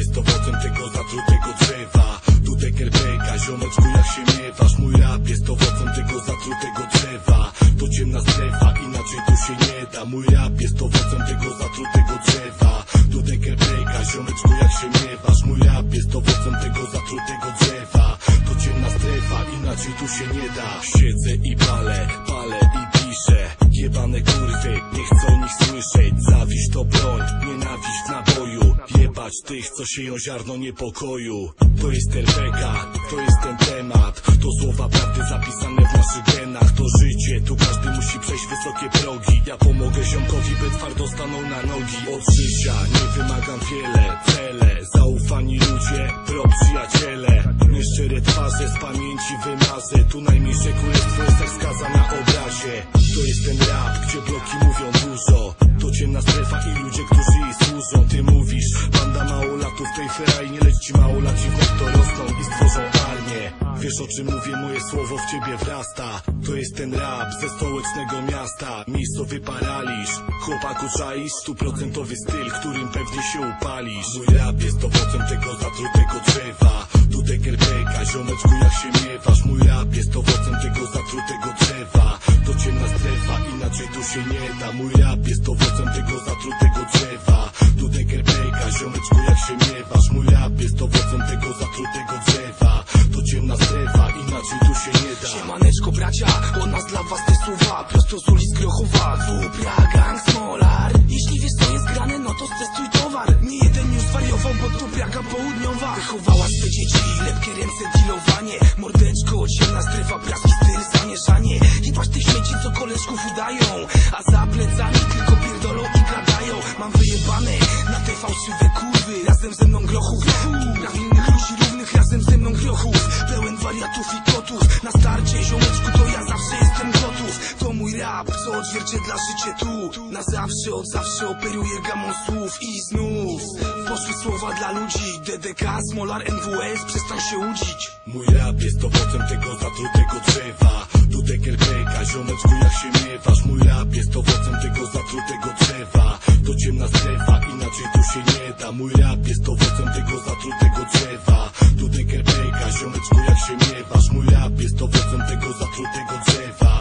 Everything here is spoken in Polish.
jest owocem tego zatrutego drzewa. Dudek RPK, ziomeczku jak się miewasz. Mój rap jest owocem tego zatrutego drzewa. To ciemna strefa, inaczej tu się nie da. Mój rap jest owocem tego zatrutego drzewa. Dudek RPK, ziomeczku jak się miewasz. Mój rap jest owocem tego zatrutego drzewa. To ciemna strefa, inaczej tu się nie da. Siedzę i palę i piszę. Jebane kurwy, nie chcę o nich słyszeć. Zawiść to broń, nienawiść w naboju. Jebać tych, co sieją ziarno niepokoju. To jest RPK, to jest ten temat. To słowa prawdy zapisane w naszych genach. To życie, tu każdy musi przejść wysokie progi. Ja pomogę ziomkowi, by twardo stanął na nogi. Od życia nie wymagam wiele. Cele, zaufani ludzie, pro przyjaciele. Nieszczere twarze z pamięci wymarzę. Tu najmniejsze królestwo jest jak skaza na obrazie. To jest ten rap, gdzie bloki mówią dużo. To ciemna strefa i ludzie, którzy jej służą. Ty mówisz, banda małolatów tej feraj. Nie leć ci małolaci w to rosną i stworzą armię. Wiesz o czym mówię, moje słowo w ciebie wrasta. To jest ten rap ze stołecznego miasta. Miejscowy paraliż, chłopaku czaisz? 100% styl, którym pewnie się upalisz. Mój rap jest owocem tego zatrutego drzewa. Dudek RPK, ziomeczku jak się miewasz. Mój rap jest owocem tego zatrutego drzewa. To ciemna strefa, inaczej tu się nie da. Mój rap jest owocem tego zatrutego drzewa. Dudek RPK, ziomeczku jak się miewasz. Mój rap jest owocem tego zatrutego drzewa. To ciemna strefa, inaczej tu się nie da. Siemaneczko bracia, od nas dla was te słowa. Prosto z ulic Grochowa, WPRA, gang, Smolar. Jeśli wiesz co jest grane, no to stestuj towar. Nie jeden już zwariował, bo to Praga południowa. Wychowała swe dzieci, lepkie ręce, dealowanie. Mordeczko, ciemna strefa, praski styl, zamieszanie. Jebać tych śmieci, co koleżków udają, a za plecami tylko pierdolą i gadają. Mam wyjebane na te fałszywe kurwy. Razem ze mną grochów, prawilnych ludzi równych, razem ze mną grochów. Pełen wariatów i kotów. Na starcie ziomeczku to ja zawsze jestem gotów. To mój rap, co odzwierciedla życie tu. Na zawsze, od zawsze operuję gamą słów. I znów poszły słowa dla ludzi. DDK, Smolar, NWS, przestań się łudzić. Mój rap jest owocem tego zatrutego drzewa. Dudek RPK, ziomeczku jak się miewasz. Mój rap jest owocem tego zatrutego drzewa. To ciemna strefa, inaczej tu się nie da. Mój rap jest owocem tego zatrutego drzewa. Dudek RPK, ziomeczku jak się miewasz. Mój rap jest owocem tego zatrutego drzewa.